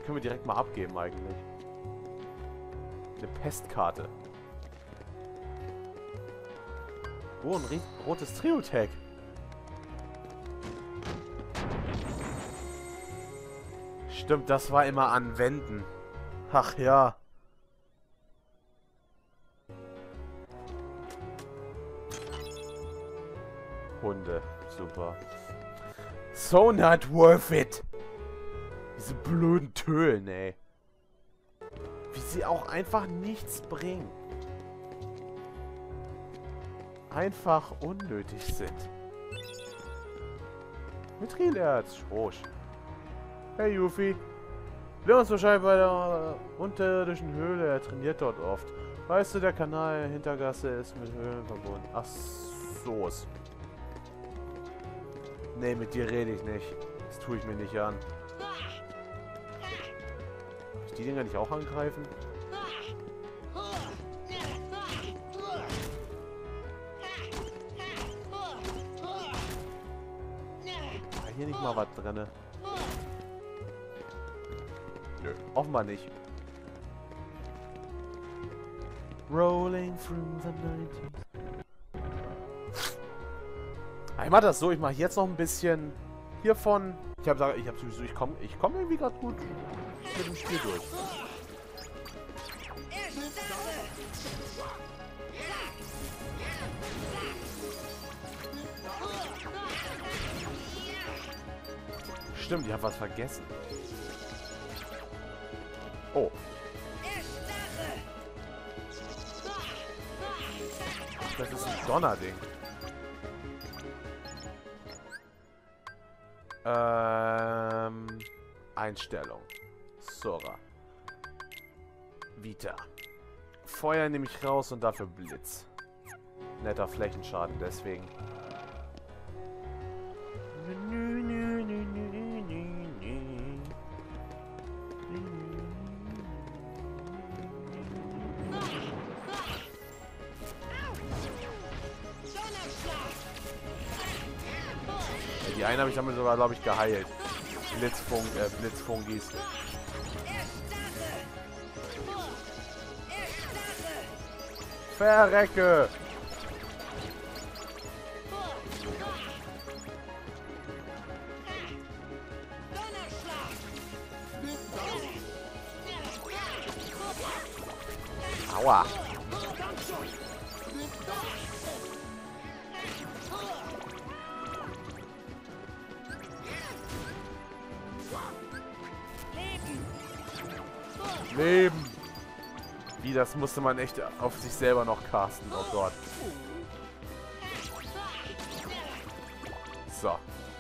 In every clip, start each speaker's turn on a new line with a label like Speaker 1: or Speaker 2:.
Speaker 1: können wir direkt mal abgeben eigentlich. Eine Pestkarte. Oh, ein rotes Trio-Tag. Stimmt, das war immer an Wänden. Ach ja. Hunde. Super. So not worth it. Diese blöden Tölen, ey. Wie sie auch einfach nichts bringen. Einfach unnötig sind. Mithrilerz. Schrosch. Hey Yuffie. Leons wahrscheinlich bei der unterirdischen Höhle. Er trainiert dort oft. Weißt du, der Kanal Hintergasse ist mit Höhlen verbunden. Ach so. Nee, mit dir rede ich nicht. Das tue ich mir nicht an. Kann ich die Dinger nicht auch angreifen? Hier nicht mal was drin. Nö, offenbar nicht. Rolling through the 90s. Ich mach das so, ich mache jetzt noch ein bisschen hiervon. Ich komme irgendwie gerade gut mit dem Spiel durch. Stimmt, ich habe was vergessen. Oh. Das ist ein Donnerding. Einstellung. Sora. Vita. Feuer nehme ich raus und dafür Blitz. Netter Flächenschaden, deswegen. Die eine habe ich damit sogar, glaube ich, geheilt. Blitzfungis. Verrecke! Aua! Leben! Wie, das musste man echt auf sich selber noch casten. Oh Gott. So.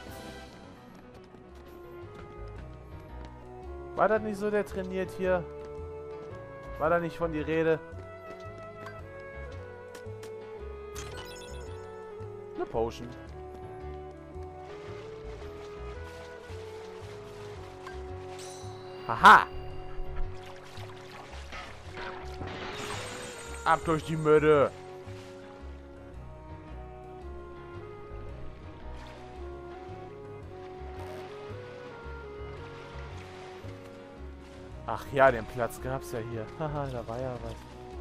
Speaker 1: War das nicht so, der trainiert hier? War da nicht von die Rede? Eine Potion. Haha! Ab durch die Mitte! Ach ja, den Platz gab's ja hier. Haha, da war ja was.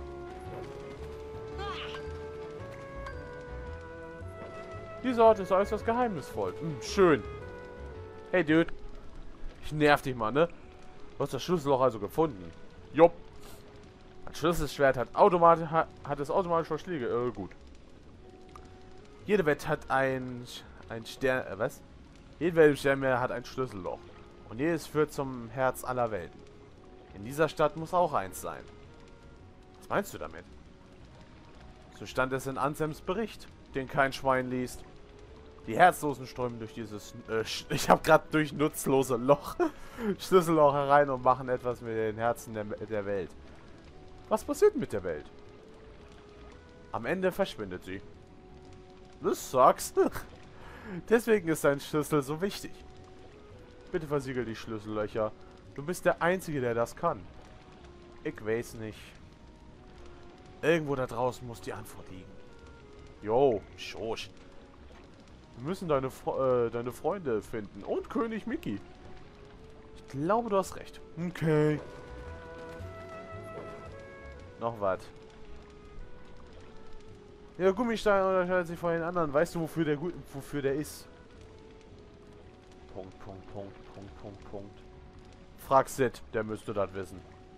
Speaker 1: Dieser Ort ist äußerst geheimnisvoll. Schön. Hey, Dude. Ich nerv dich mal, ne? Du hast das Schlüsselloch also gefunden. Jupp. Ein Schlüsselschwert hat es automatisch Verschläge. Gut. Jede Welt hat ein Stern... was? Jede Welt im Sternmeer hat ein Schlüsselloch. Und jedes führt zum Herz aller Welten. In dieser Stadt muss auch eins sein. Was meinst du damit? So stand es in Ansems Bericht, den kein Schwein liest. Die Herzlosen strömen durch dieses... ich habe gerade durch nutzlose Loch Schlüsselloch herein und machen etwas mit den Herzen der Welt. Was passiert mit der Welt? Am Ende verschwindet sie. Das sucks. Deswegen ist dein Schlüssel so wichtig. Bitte versiegel die Schlüssellöcher. Du bist der Einzige, der das kann. Ich weiß nicht. Irgendwo da draußen muss die Antwort liegen. Jo, schosch. Wir müssen deine Freunde finden. Und König Mickey. Ich glaube, du hast recht. Okay. Noch was. Der Gummistein unterscheidet sich von den anderen. Weißt du, wofür der ist? Punkt, Punkt, Punkt, Punkt, Punkt, Punkt. Frag Sid, der müsste das wissen.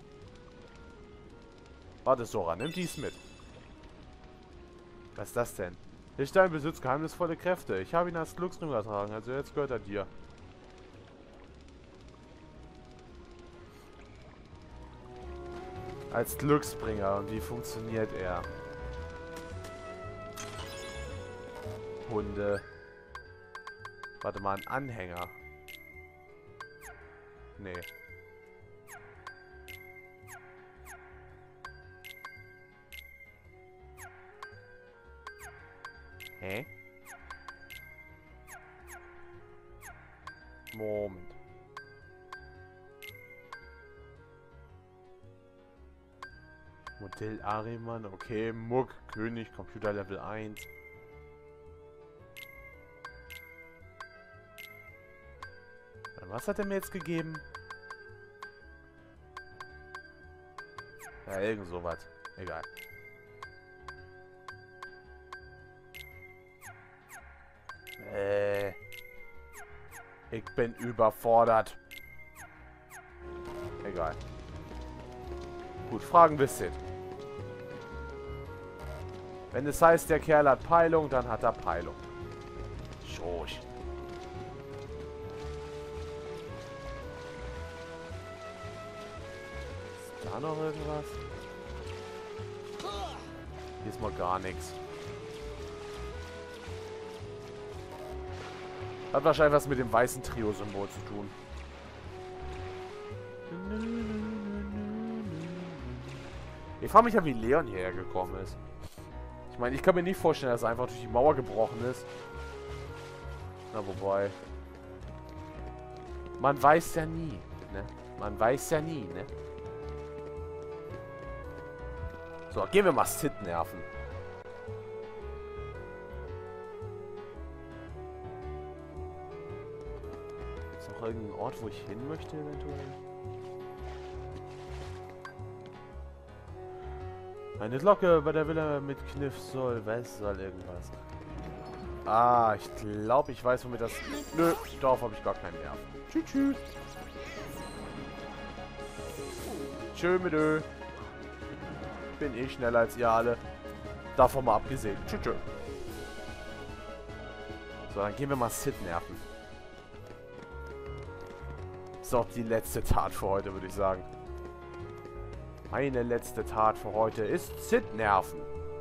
Speaker 1: Warte, Sora, nimm dies mit. Was ist das denn? Der Stein besitzt geheimnisvolle Kräfte. Ich habe ihn als Glücksring übertragen, also jetzt gehört er dir. Als Glücksbringer. Und wie funktioniert er? Hunde. Warte mal, ein Anhänger. Nee. Hä? Moment. Modell Ariman, okay. Muck, König, Computer Level 1. Was hat er mir jetzt gegeben? Ja, irgend sowas. Egal. Ich bin überfordert. Egal. Gut, fragen wir Sid. Wenn es heißt, der Kerl hat Peilung, dann hat er Peilung. Schosch. Ist da noch irgendwas? Diesmal gar nichts. Hat wahrscheinlich was mit dem weißen Trio-Symbol zu tun. Ich frage mich ja, wie Leon hierher gekommen ist. Ich meine, ich kann mir nicht vorstellen, dass er einfach durch die Mauer gebrochen ist. Na, wobei. Man weiß ja nie, ne? Man weiß ja nie, ne? So, gehen wir mal Sid nerven. Ist noch irgendein Ort, wo ich hin möchte, eventuell? Eine Glocke bei der Villa mit Kniff soll. Was soll irgendwas? Ah, ich glaube, ich weiß, womit das... Nö, darauf habe ich gar keinen Nerv. Tschüss, tschüss. Tschö mit Ö. Bin ich schneller als ihr alle. Davon mal abgesehen. Tschüss, tschüss. So, dann gehen wir mal Sid nerven. Ist auch die letzte Tat für heute, würde ich sagen. Meine letzte Tat für heute ist Sid nerven.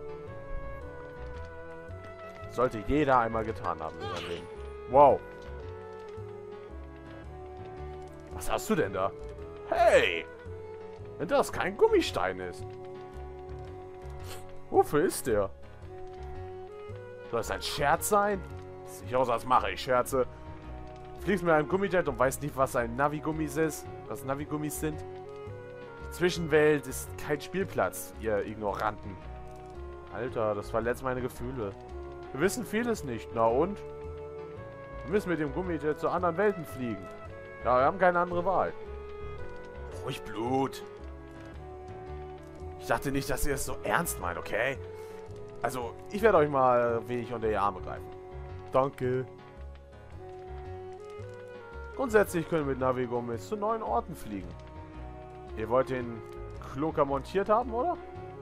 Speaker 1: Sollte jeder einmal getan haben in seinem Leben. Wow. Was hast du denn da? Hey! Wenn das kein Gummistein ist. Wofür ist der? Soll es ein Scherz sein? Sieht aus, als mache ich Scherze. Fliegst mit einem Gummijet und weißt nicht, was ein Navigummis ist. Was Navigummis sind. Die Zwischenwelt ist kein Spielplatz, ihr Ignoranten. Alter, das verletzt meine Gefühle. Wir wissen vieles nicht. Na und? Wir müssen mit dem Gummijet zu anderen Welten fliegen. Ja, wir haben keine andere Wahl. Ruhig Blut. Ich dachte nicht, dass ihr es so ernst meint, okay? Also, ich werde euch mal ein wenig unter die Arme greifen. Danke. Grundsätzlich können wir mit Navigummis zu neuen Orten fliegen. Ihr wollt den Kloker montiert haben, oder?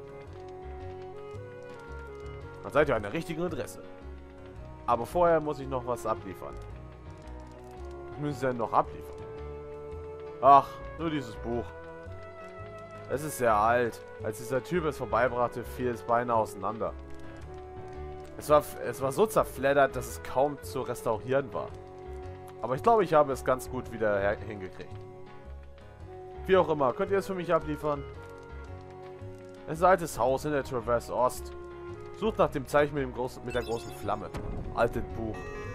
Speaker 1: Dann seid ihr an der richtigen Adresse. Aber vorher muss ich noch was abliefern. Was müssen Sie denn noch abliefern? Ach, nur dieses Buch. Es ist sehr alt. Als dieser Typ es vorbeibrachte, fiel es beinahe auseinander. Es war so zerfleddert, dass es kaum zu restaurieren war. Aber ich glaube, ich habe es ganz gut wieder hingekriegt. Wie auch immer, könnt ihr es für mich abliefern? Es ist ein altes Haus in der Traverse Ost. Sucht nach dem Zeichen mit der großen Flamme. Altes Buch.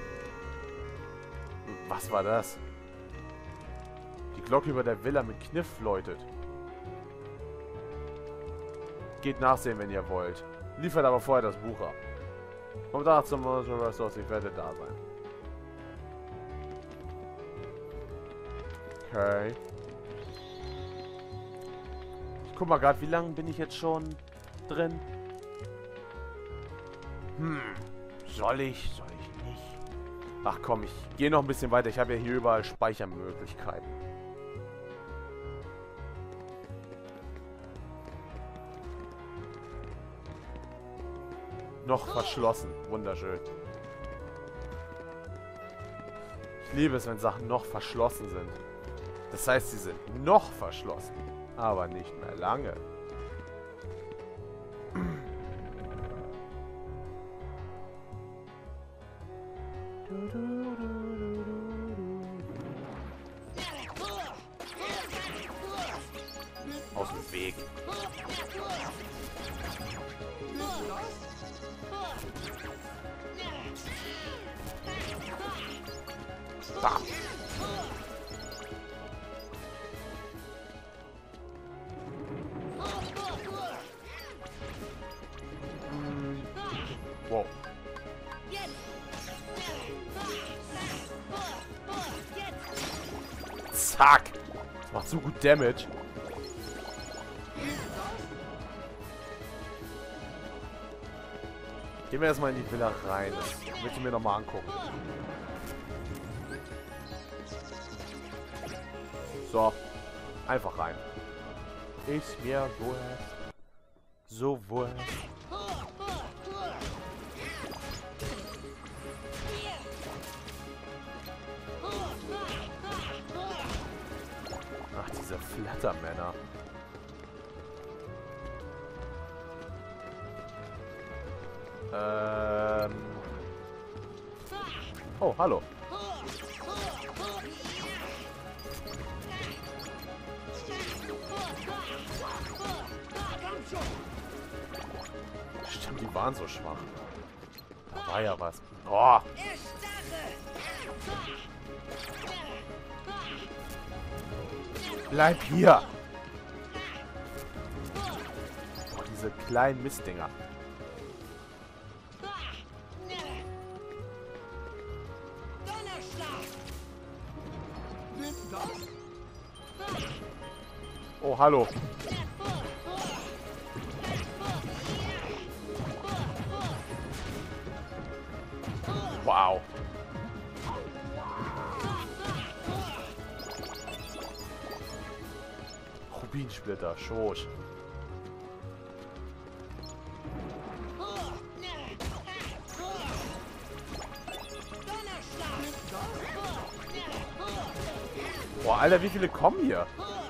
Speaker 1: Was war das? Die Glocke über der Villa mit Kniff läutet. Geht nachsehen, wenn ihr wollt. Liefert aber vorher das Buch ab. Kommt danach zum Traverse Ost, ich werde da sein. Okay. Ich guck mal gerade, wie lange bin ich jetzt schon drin? Soll ich? Soll ich nicht? Ach komm, ich gehe noch ein bisschen weiter. Ich habe ja hier überall Speichermöglichkeiten. Noch verschlossen. Wunderschön. Ich liebe es, wenn Sachen noch verschlossen sind. Das heißt, sie sind noch verschlossen. Aber nicht mehr lange. Aus dem Weg. Bam. Wow. Zack. Das macht so gut Damage. Gehen wir erstmal in die Villa rein. Das möchte ich mir nochmal angucken. So. Einfach rein. Ist mir wurscht. So wurscht. Ach, diese Flattermänner. Oh, hallo. Stimmt, die waren so schwach. Da war ja was. Oh. Bleib hier. Oh, diese kleinen Mistdinger. Oh, hallo. Wow. Rubinsplitter, Schosch. Boah, Alter, wie viele kommen hier?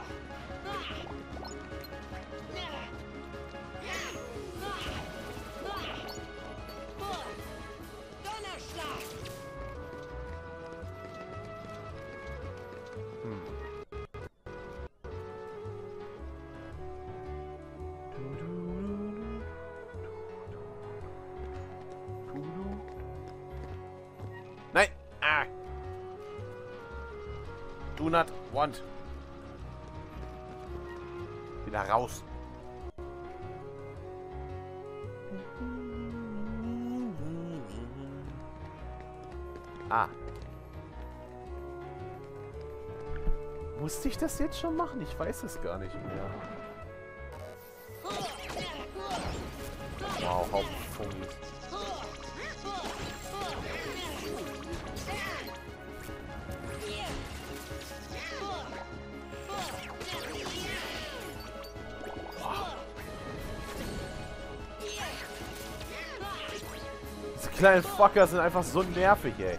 Speaker 1: Nein! Ah! Do not want. Wieder raus. Ah. Musste ich das jetzt schon machen? Ich weiß es gar nicht mehr. Wow, Hauptfunks. Diese kleinen Fucker sind einfach so nervig, ey.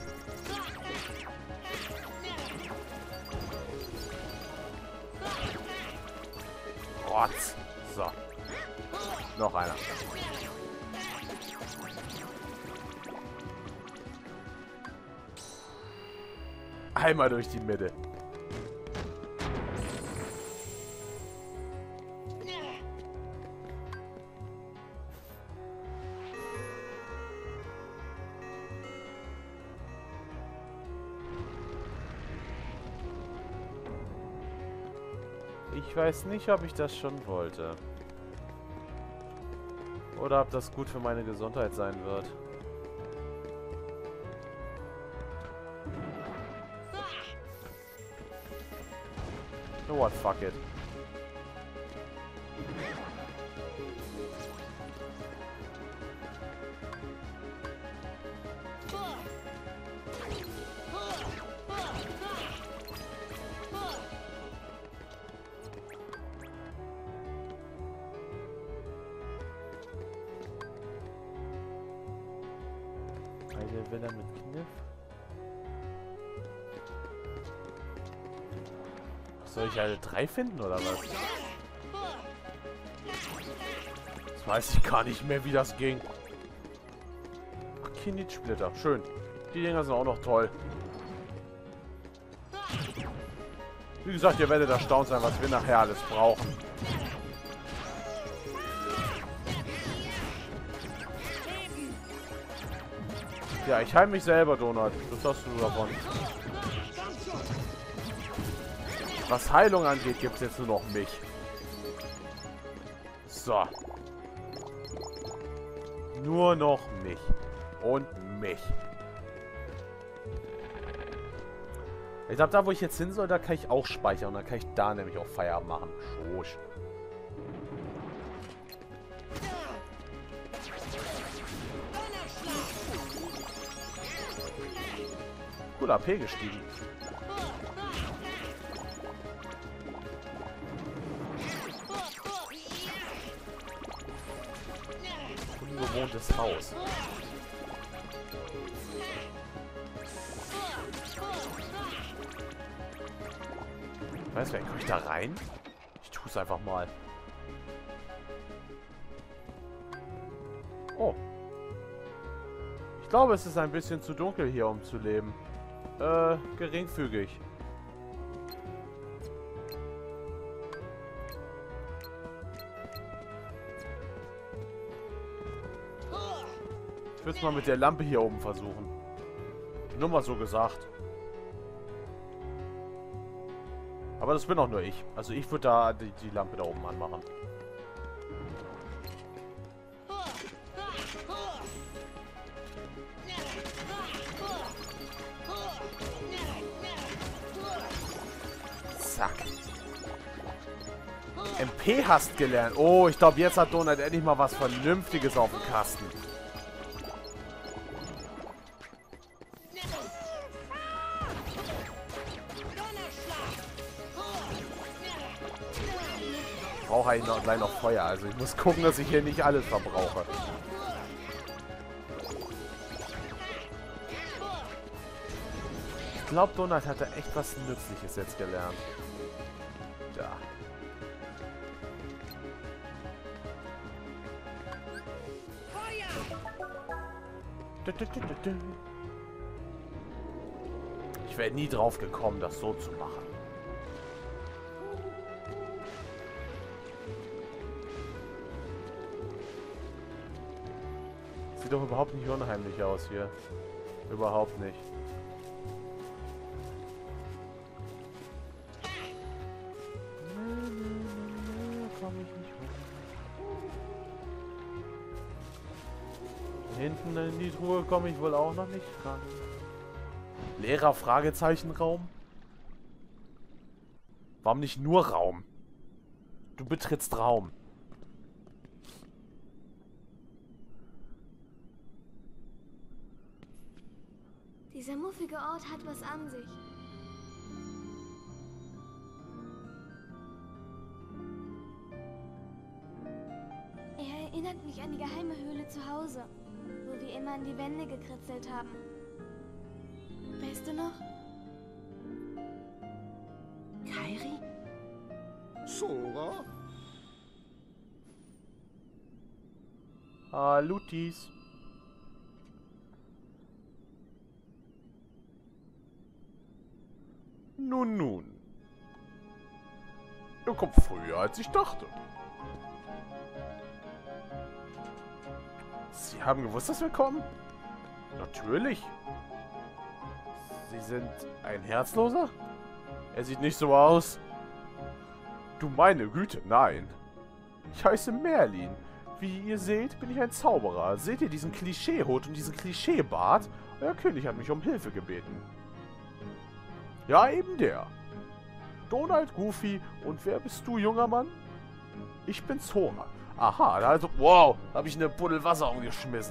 Speaker 1: Rotz. So. Noch einer. Einmal durch die Mitte. Ich weiß nicht, ob ich das schon wollte. Oder ob das gut für meine Gesundheit sein wird. You know what, fuck it. Eine Villa mit Kniff. Soll ich alle 3 finden oder was? Das weiß ich gar nicht mehr, wie das ging. Ach, Kinit-Splitter. Schön. Die Dinger sind auch noch toll. Wie gesagt, ihr werdet erstaunt sein, was wir nachher alles brauchen. Ja, ich heim mich selber, Donut. Das hast du davon. Was Heilung angeht, gibt es jetzt nur noch mich. So. Nur noch mich. Und mich. Ich glaube, da wo ich jetzt hin soll, da kann ich auch speichern. Und dann kann ich da nämlich auch Feierabend machen. Schosch. Cool, AP gestiegen. Unbewohntes Haus. Weiß wer, komme ich da rein? Ich tue es einfach mal. Oh. Ich glaube, es ist ein bisschen zu dunkel hier, um zu leben. Geringfügig. Ich würde es mal mit der Lampe hier oben versuchen. Nur mal so gesagt. Aber das bin auch nur ich. Also ich würde da die Lampe da oben anmachen. Zack. MP hast gelernt. Oh, ich glaube, jetzt hat Donut endlich mal was Vernünftiges auf dem Kasten. Ich brauche eigentlich noch gleich noch Feuer. Also ich muss gucken, dass ich hier nicht alles verbrauche. Ich glaube, Donut hat da echt was Nützliches jetzt gelernt. Da. Ich wäre nie drauf gekommen, das so zu machen. Sieht doch überhaupt nicht unheimlich aus hier. Überhaupt nicht. Komm ich nicht hoch. Hinten in die Truhe komme ich wohl auch noch nicht ran. Leerer Fragezeichenraum? Warum nicht nur Raum? Du betrittst Raum.
Speaker 2: Dieser muffige Ort hat was an sich. Er erinnert mich an die geheime Höhle zu Hause, wo wir immer an die Wände gekritzelt haben. Weißt du noch?
Speaker 3: Kairi? Sora?
Speaker 1: Halutis. Nun, nun. Ihr kommt früher, als ich dachte. Sie haben gewusst, dass wir kommen? Natürlich. Sie sind ein Herzloser? Er sieht nicht so aus. Du meine Güte, nein. Ich heiße Merlin. Wie ihr seht, bin ich ein Zauberer. Seht ihr diesen Klischeehut und diesen Klischeebart? Euer König hat mich um Hilfe gebeten. Ja, eben der. Donald, Goofy und wer bist du, junger Mann? Ich bin Zora. Aha, also, wow, habe ich eine Buddel Wasser umgeschmissen.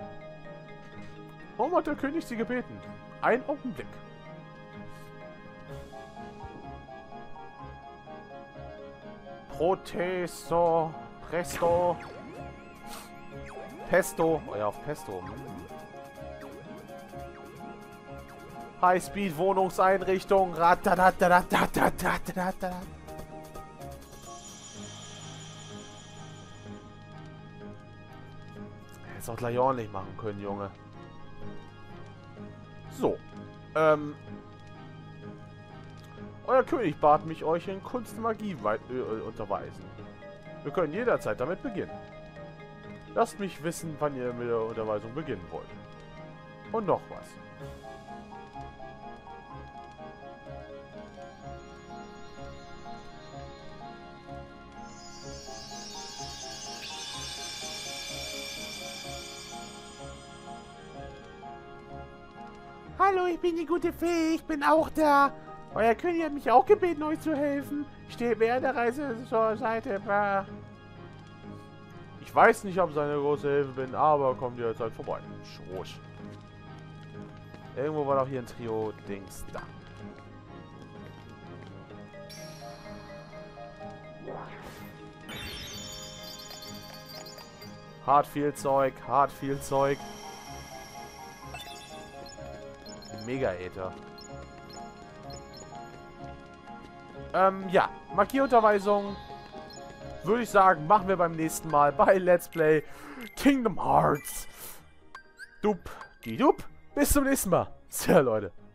Speaker 1: Warum hat der König sie gebeten? Ein Augenblick. Protesto, Presto, Pesto, oh ja, auf Pesto. Highspeed-Wohnungseinrichtung, ratatatatatatatatatat. Hättest auch gleich ordentlich machen können, Junge. So. Euer König bat mich, euch in Kunst und Magie unterweisen. Wir können jederzeit damit beginnen. Lasst mich wissen, wann ihr mit der Unterweisung beginnen wollt. Und noch was. Hallo, ich bin die gute Fee, ich bin auch da. Euer König hat mich auch gebeten, euch zu helfen. Ich stehe während der Reise zur Seite. Ich weiß nicht, ob ich seine große Hilfe bin, aber kommt jederzeit vorbei. Schrosch. Irgendwo war doch hier ein Trio-Dings da. Hart viel Zeug, hart viel Zeug. Mega-Äther. Ja, Magieunterweisung würde ich sagen, machen wir beim nächsten Mal bei Let's Play Kingdom Hearts. Dup, die Dup. Bis zum nächsten Mal. Sehr, Leute.